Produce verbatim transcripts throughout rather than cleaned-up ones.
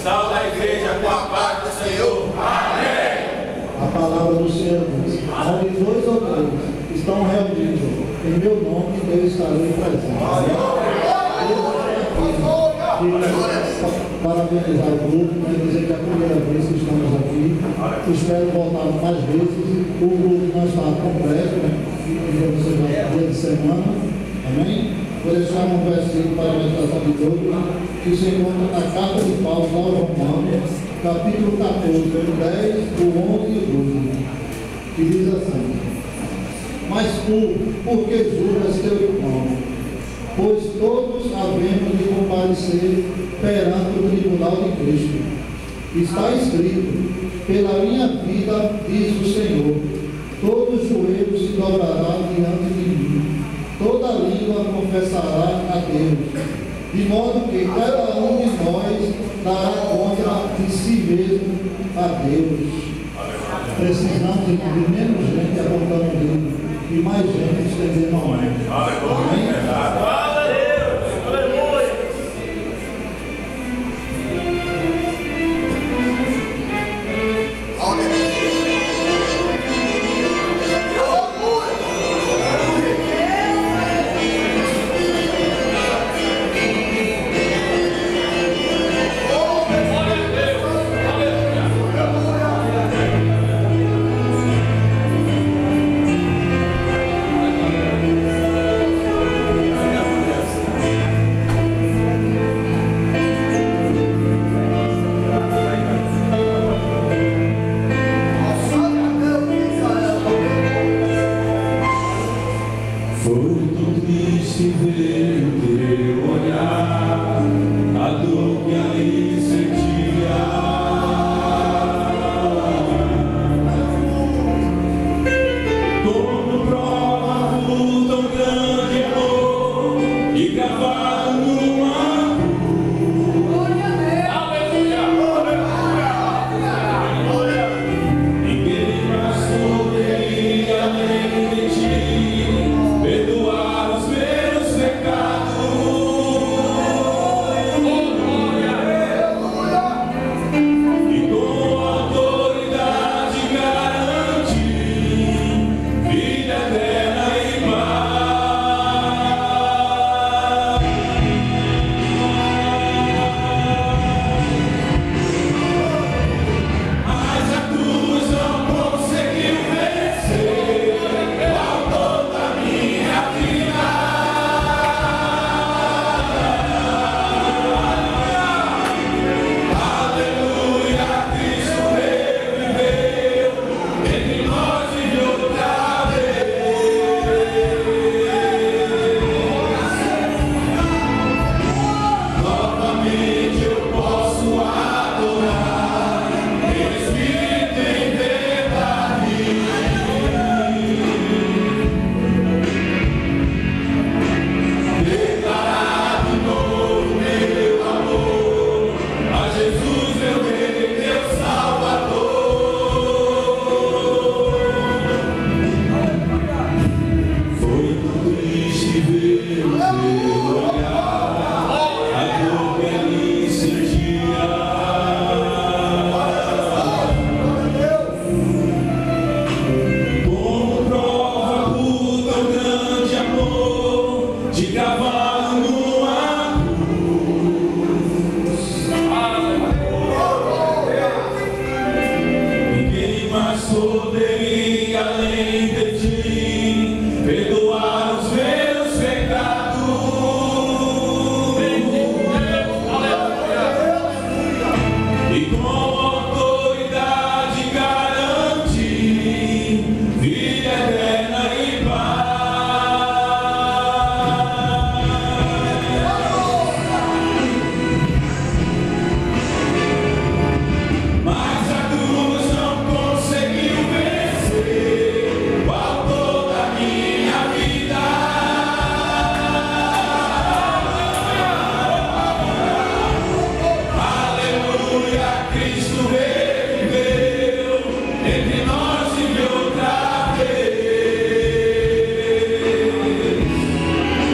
Salve a igreja com a paz do Senhor. Amém. A palavra do Senhor diz: onde dois ou três estão reunidos em meu nome, eu estarei presente. Parabenizar o grupo, quer dizer que é a primeira vez que estamos aqui. Espero voltar mais vezes. O grupo não está completo, né? Então você vai dia de semana. Amém? Vou deixar um versículo para a meditação de todos, que se encontra na carta de Paulo aos Romanos, capítulo quatorze, do dez, do onze e doze, que diz assim: mas tu, por que julgas teu irmão? Pois todos havemos de comparecer perante o tribunal de Cristo. Está escrito: pela minha vida, diz o Senhor, todo joelho se dobrará diante de mim, toda língua confessará a Deus, de modo que cada um de nós dará conta de si mesmo a Deus. Precisamos de menos gente apontando o dedo e mais gente estendendo a mão. Amém?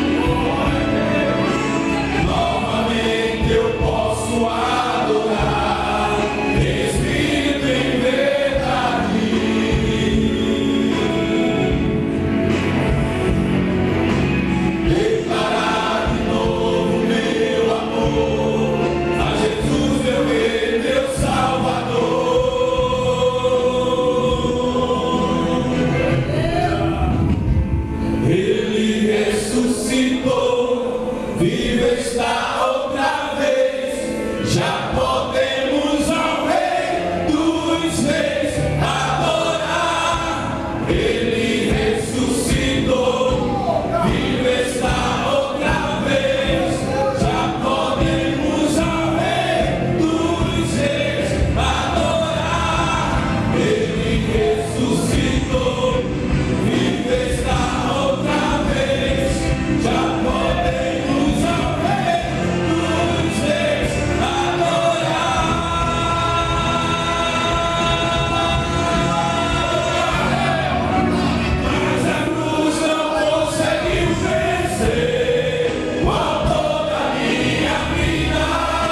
Novamente eu posso adorar. Já podemos ao Rei dos Reis adorar. Ele ressuscitou, vivo está outra vez. Já podemos ao Rei dos Reis adorar. Ele ressuscitou, vivo está outra vez. Já podemos ao Rei dos Reis adorar. Mas a cruz não conseguiu vencer o autor da minha vida.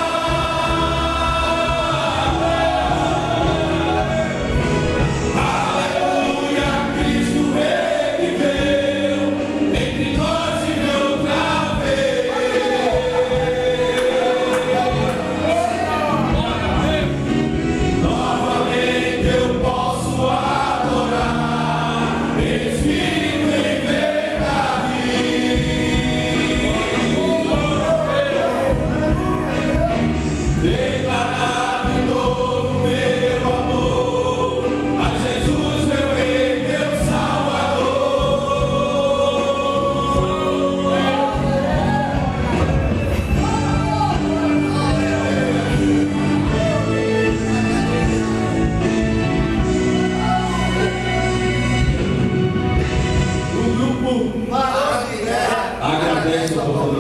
Aleluia, Cristo reviveu entre nós e outra vez. Novamente eu posso adorar, Espírito em verdade. Declarar de novo meu amor a Jesus, meu Rei, meu Salvador. O grupo Barão de Guerra. agradece a oportunidade.